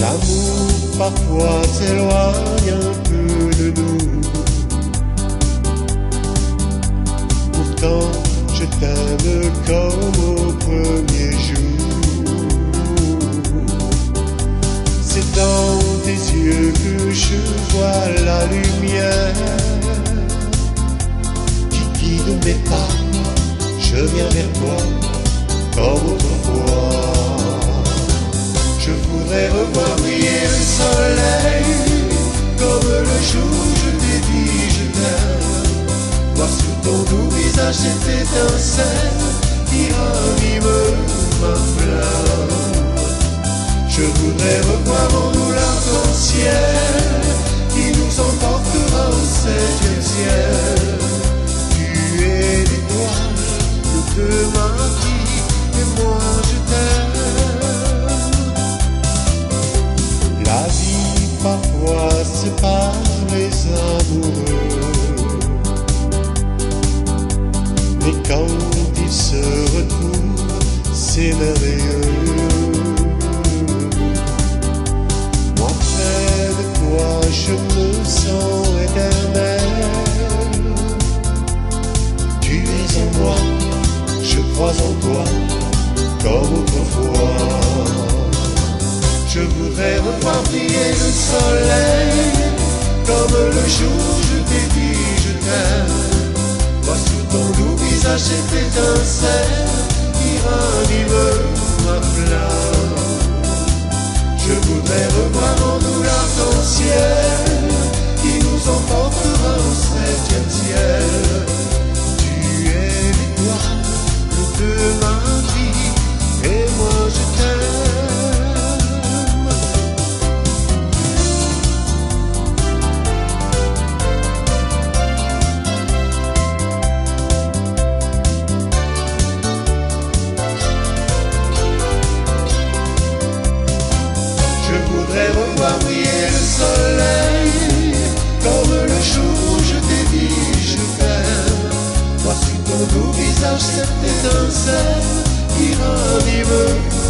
L'amour parfois s'éloigne un peu de nous. Pourtant je t'aime comme au premier jour. C'est dans tes yeux que je vois la lumière qui guide mes pas. Je viens vers toi comme autrefois. Je voudrais revoir briller le soleil comme le jour je t'ai dit je t'aime. Voir sur ton doux visage cette étincelle qui ranime ma flamme. Je voudrais revoir en nous l'arc-en-ciel qui nous emportera au septième ciel. Tu es l'étoile de ma vie et moi je t'aime. La vie parfois sépare les amoureux, mais quand ils se retrouvent, c'est merveilleux. Moi près de toi, je me sens éternel. Tu es en moi, je crois en toi, comme autrefois. Je voudrais revoir briller le soleil comme le jour je t'ai dit je t'aime. Vois sur ton doux visage cette étincelle qui ranime ma flamme. Je voudrais revoir en nous l'arc-en-ciel qui nous emportera au septième ciel. Tu es l'étoile de ma vie et moi je t'aime. Revoir briller le soleil comme le jour où je t'ai dit je t'aime. Vois sur ton doux visage cette étincelle qui ranime